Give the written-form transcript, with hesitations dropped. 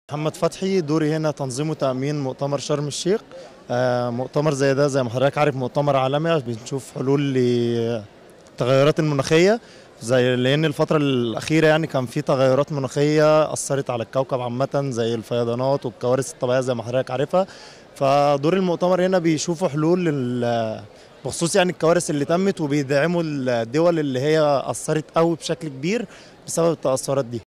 محمد فتحي، دوري هنا تنظيم وتأمين مؤتمر شرم الشيخ. مؤتمر زي ده، زي ما حضرتك عارف، مؤتمر عالمي بنشوف حلول للتغيرات المناخية. لأن الفترة الأخيرة يعني كان في تغيرات مناخية أثرت على الكوكب عامة، زي الفيضانات والكوارث الطبيعية زي ما حضرتك عارفها. فدور المؤتمر هنا بيشوفوا حلول بخصوص يعني الكوارث اللي تمت، وبيدعموا الدول اللي هي أثرت قوي بشكل كبير بسبب التأثرات دي.